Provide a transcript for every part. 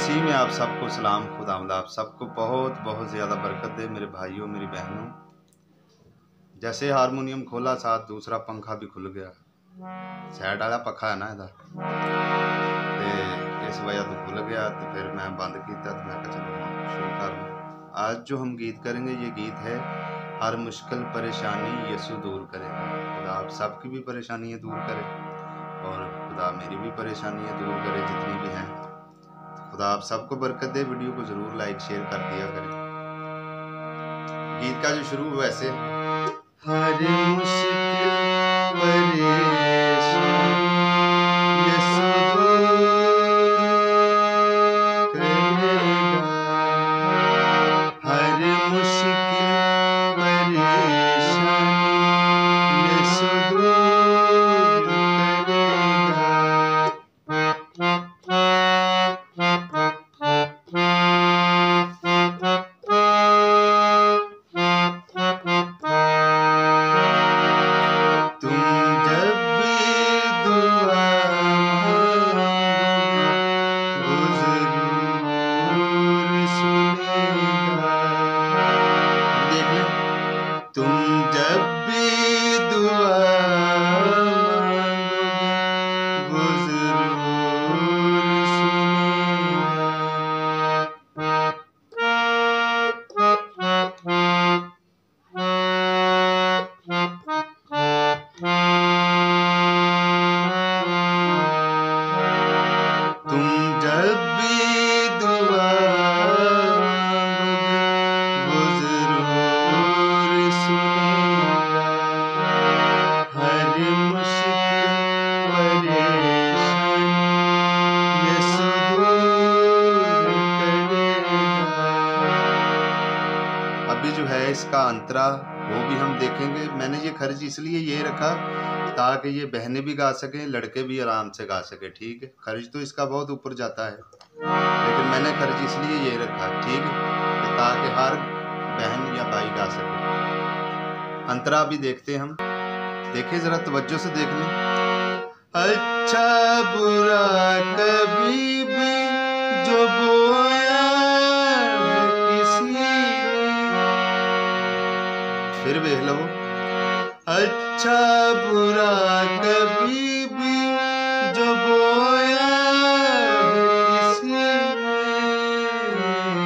मसीह में आप सबको सलाम। खुदावंद आप सबको बहुत बहुत ज़्यादा बरकत दे मेरे भाइयों मेरी बहनों। जैसे हारमोनियम खोला साथ दूसरा पंखा भी खुल गया। साइड वाला पखा है ना इधर, तो इस वजह तो खुल गया, तो फिर मैं बंद किया, तो मैं कहा चलो शुरू कर। आज जो हम गीत करेंगे ये गीत है हर मुश्किल परेशानी यीशु दूर करेगा। खुदा आप सबकी भी परेशानियाँ दूर करे और खुदा मेरी भी परेशानियाँ दूर करे जितनी भी हैं। खुदा आप सबको बरकत दे। वीडियो को जरूर लाइक शेयर कर दिया करें। गीत का जो शुरू वैसे हर मुश्किल परेशानी यीशु दूर करेगा। हर मुश्किल परेशानी यीशु दूर करेगा। अभी जो है इसका अंतरा वो भी हम देखेंगे। मैंने ये खर्च इसलिए ये रखा ताकि ये बहनें भी गा सकें, लड़के भी आराम से गा सके। ठीक है, खर्च तो इसका बहुत ऊपर जाता है, लेकिन मैंने खर्च इसलिए ये रखा, ठीक है, ताकि हर बहन या भाई गा सके। अंतरा भी देखते हम, देखें जरा तवज्जो से देख लें। अच्छा बुरा कभी भी जो बोया है किसी ने, फिर देख लो। अच्छा बुरा कभी भी जो बोया है किसी ने,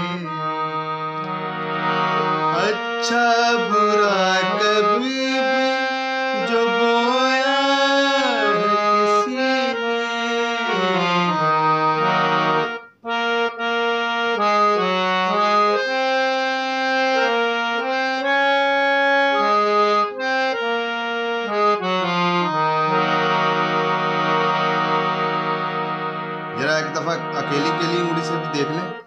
अच्छा बुरा कभी भी जो बोया है किसी ने। जरा एक दफा अकेली अकेली उंगली से भी देख लें।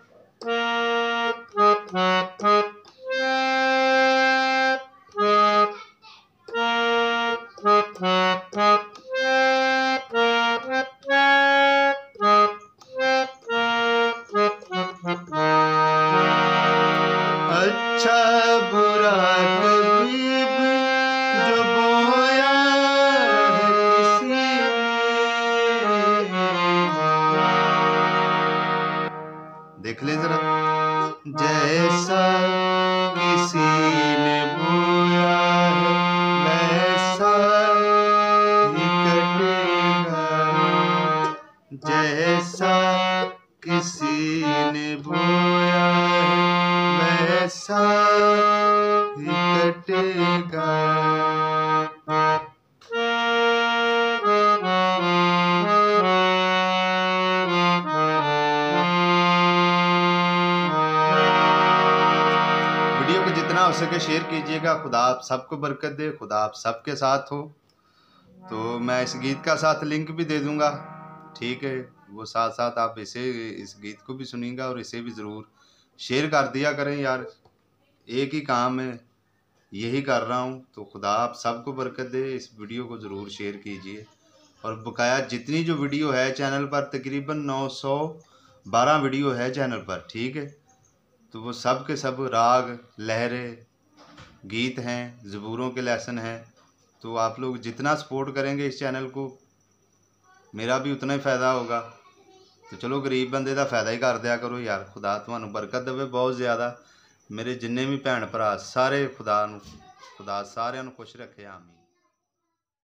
अच्छा बुरा कभी भी जो बोया है किसी ने, देख ले जरा। जैसा किसी ने बोया है वैसा ही कटेगा। जैसा किसी ने बोया है वैसा ही कटेगा। वीडियो को जितना हो सके शेयर कीजिएगा। खुदा आप सबको बरकत दे, खुदा आप सबके साथ हो। तो मैं इस गीत का साथ लिंक भी दे दूंगा, ठीक है, वो साथ साथ आप इस गीत को भी सुनिएगा और इसे भी ज़रूर शेयर कर दिया करें यार। एक ही काम है, यही कर रहा हूँ। तो खुदा आप सबको बरकत दे। इस वीडियो को ज़रूर शेयर कीजिए और बकाया जितनी जो वीडियो है चैनल पर, तकरीबन 912 वीडियो है चैनल पर, ठीक है, तो वो सब के सब राग लहरें गीत हैं, ज़बूरों के लेसन हैं। तो आप लोग जितना सपोर्ट करेंगे इस चैनल को, मेरा भी उतना ही फ़ायदा होगा। तो चलो गरीब बंदे का फायदा ही कर दिया करो यार। खुदा तुहानू बरकत देवे बहुत ज़्यादा। मेरे जिन्ने भी भैन भरा सारे खुदा सारिਆਂ ਨੂੰ खुश रखे। आमीन।